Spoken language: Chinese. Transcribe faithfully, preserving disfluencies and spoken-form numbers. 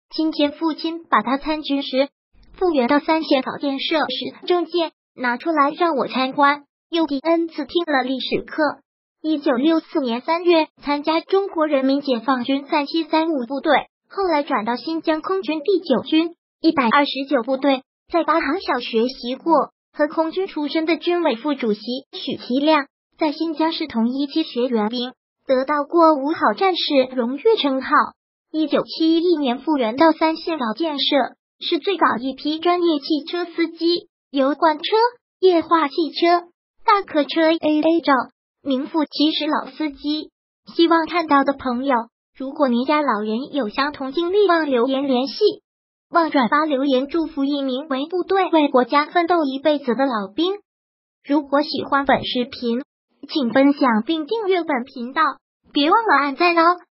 今天父亲把他参军时复员到三线搞建设时证件拿出来让我参观，又第 N 次听了历史课。一九六四年三月参加中国人民解放军三七三五部队，后来转到新疆空军第九军一百二十九部队，在八航小学习过，和空军出身的军委副主席许其亮在新疆是同一期学员兵，得到过五好战士荣誉称号。一九七一年复员到三线搞建设，是最早一批专业汽车司机，油罐车、液化汽车、大客车 A A 照，名副其实老司机。希望看到的朋友，如果您家老人有相同经历，望留言联系，望转发留言祝福一名为部队为国家奋斗一辈子的老兵。如果喜欢本视频，请分享并订阅本频道，别忘了按赞哦。